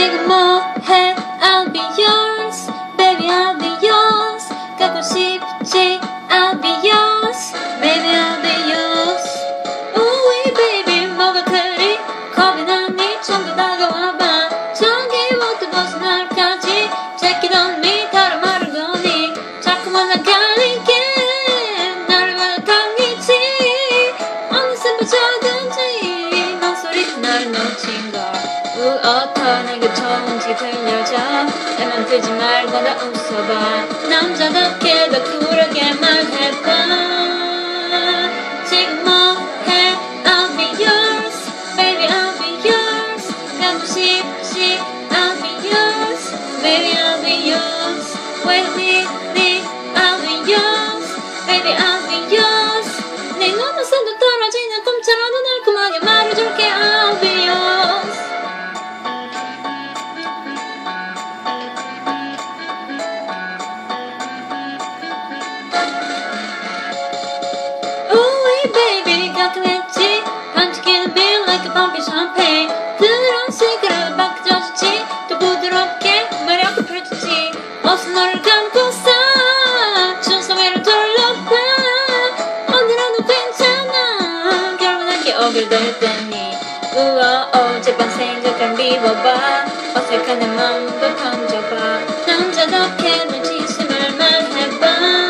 지금 뭐해? I'll be yours, baby I'll be yours. 가고 싶지? I'll be yours, baby I'll be yours. 우리 baby 뭐가 그리 겁이 나니? 좀 더 다가와봐. 저기부터 벗어날까지 Check it on me 다른 말을 거니 자꾸만 나가리게 나를 받아당기지 어느새 빠져든지 넌 소리도 날 놓친 걸 어떤 내게 좋은지 들려줘 애만 들지 말고 나 웃어봐 남자답게 더 쿨하게 말해봐 지금 뭐해 I'll be yours baby I'll be yours 가고 싶지 I'll be yours baby I'll be yours wait a minute I'll be yours baby I'll be yours 내 눈웃음도 떨어지는 꿈처럼 달콤하게 말해줄게 I'll be yours 우리 baby 가끔했지 반짝이는 beat like a bumpy champagne 그런 시그널 바꿔주지 또 부드럽게 매력을 펼치지 어서 너를 감고서 준섬 위로 돌려봐 언제라도 괜찮아 결국 난 기억을 될 테니 우와 어젯밤 생각을 미워봐 어색한 내 맘도 던져봐 남자답게 널 진심을 말해봐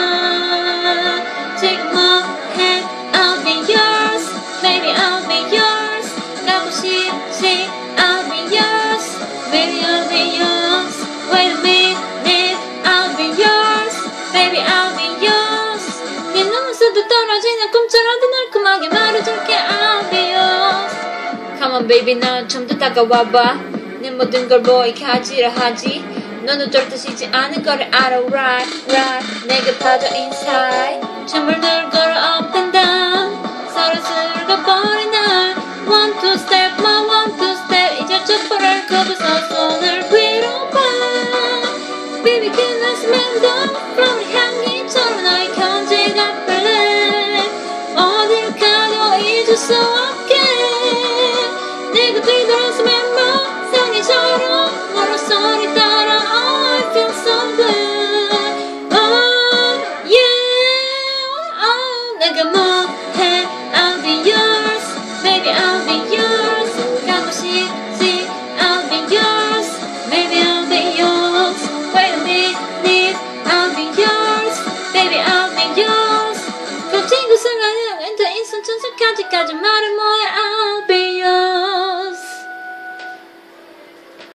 지금 뭐해 I'll be yours baby I'll be yours 가고 싶지 I'll be yours baby I'll be yours wait a minute I'll be yours baby I'll be yours 네 눈에서도 떨어지는 꿈처럼도 달콤하게 말해줄게 I'll be yours Come on baby 난 좀 더 다가와봐 내 모든 걸 보이게 하지라 하지 너는 절대 쉬지 않을 거를 알아 right right 내게 빠져 inside 춤을 늘 걸어 up and down 서로 슬며버린 날 one two step my one two step 이제 촛불을 끄고서 손을 위로 봐 baby 끝났으면 더 floating 향기처럼 너의 견지가 빨래 어딜 가도 잊을 수 없게 내가 뒤돌아서면 뭐 성의처럼 너로 소리 따라 oh I feel so good oh yeah oh 내가 뭐해 I'll be yours baby I'll be yours 가고 싶지 I'll be yours baby I'll be yours wait a minute I'll be yours baby I'll be yours 그 친구 순간에 엔터 인생 천사까지까지 말해 뭐해